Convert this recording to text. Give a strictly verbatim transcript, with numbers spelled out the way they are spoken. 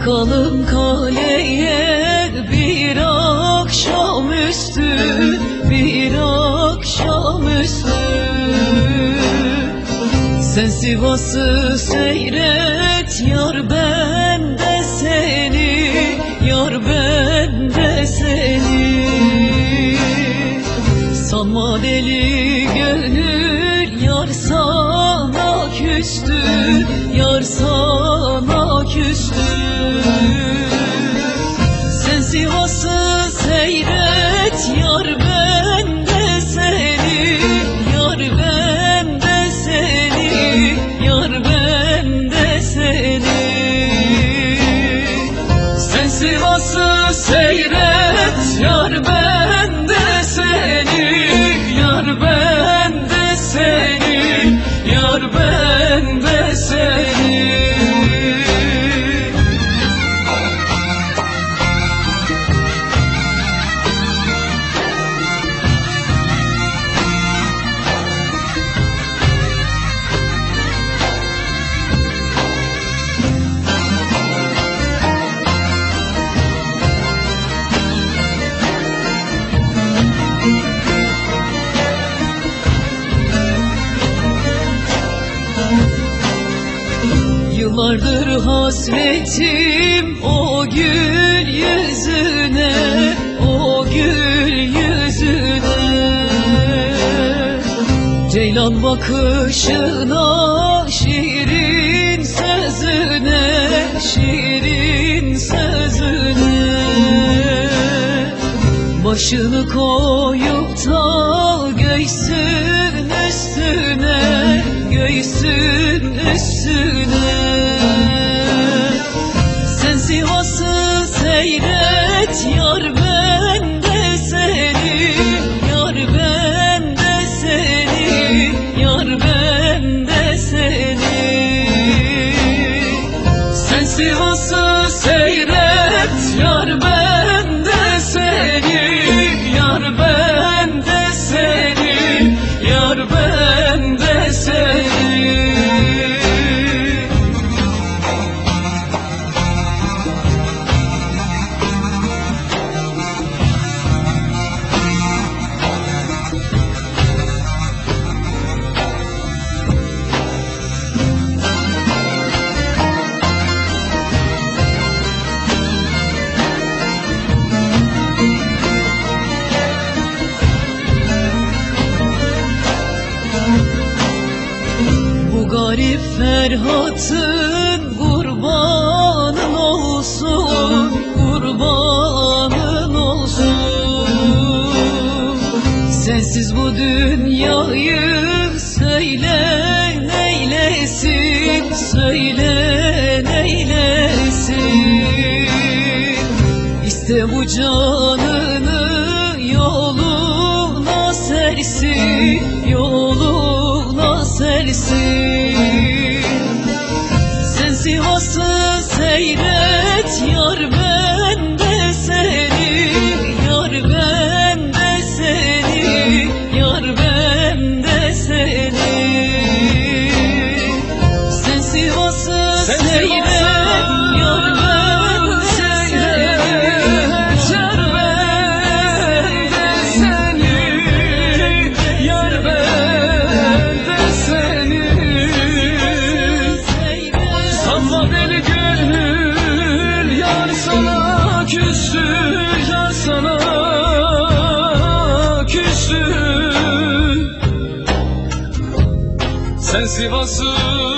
Çıkalım kaleye bir akşamüstü, bir akşamüstü. Sen Sivas'ı seyret yar, ben de seni, yar ben de seni. Sanma deli gönül yar sana küstü, yar sana küstü. Sen Sivas'ı seyret yar, ben de seni, yar ben de seni, yar ben de seni. Sen Sivas'ı seyret yar, ben de seni, yar ben de seni, yar ben de seni. Yıllardır hasretim o gül yüzüne, o gül yüzüne. Ceylan bakışına, şirin sözüne, şirin sözüne. Başını koyup da göğsün üstüne, göğsün üstüne. Sen Sivas'ı seyret yar, ben de seni, yar ben de seni, yar ben de seni. Sen Sivas'ı seyret yar, ben de seni, yar ben de seni, yar ben de seni. Garip Ferhat'ın kurbanın olsun, kurbanın olsun. Sensiz bu dünyayı söyle neylesin, söyle neylesin. İste bu canını yoluna sersin, yoluna sersin. Sen Sivas'ı seyret yar, ben de seni, yar ben de seni, yar ben de seni. Sen Sivas'ı seyret yar, ben de seni, yar ben de seni, yar ben de seni. Sanma deli gönül yar sana küstü, yar sana küstü. Sen Sivas'ı